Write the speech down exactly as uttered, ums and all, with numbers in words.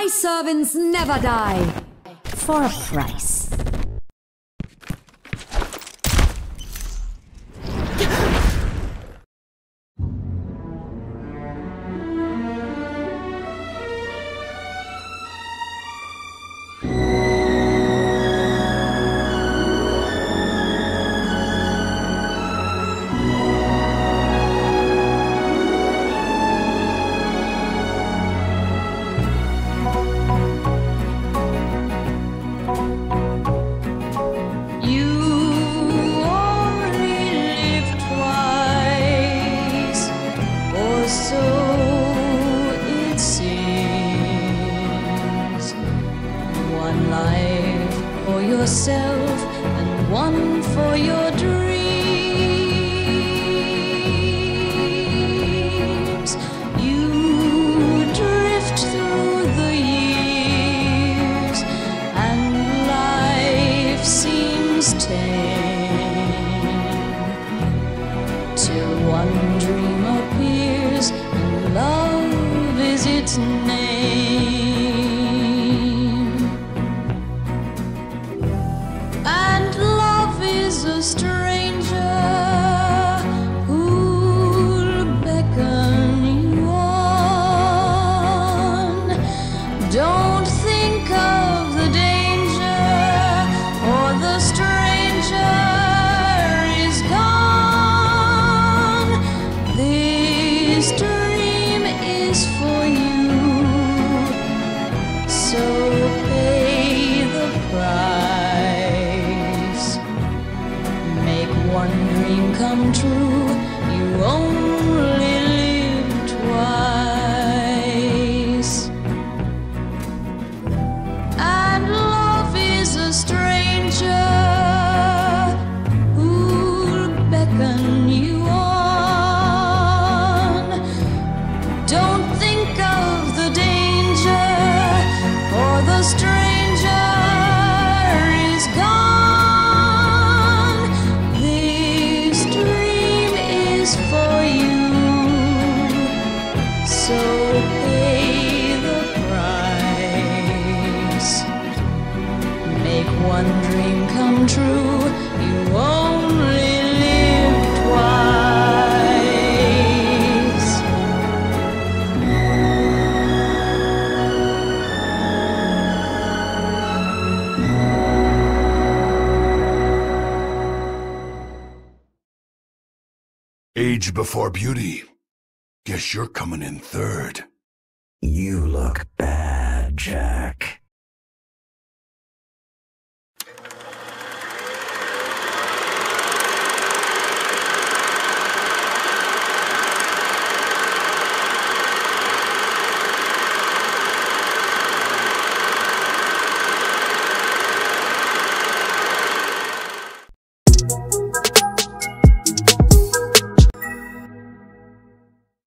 My servants never die. For a price. Yourself and one for your dreams. You drift through the years and life seems tame, till one dream appears and love is its name. A stranger who'll beckon you on. Don't think of the danger, or the stranger is gone. This dream is for you, so pay the price. One dream come true, you only live twice. And love is a stranger who'll beckon you on. Don't think of the danger, or the stranger is gone. For you, so pay the price. Make one dream come true, you only live twice. Age before beauty. Guess you're coming in third. You look bad.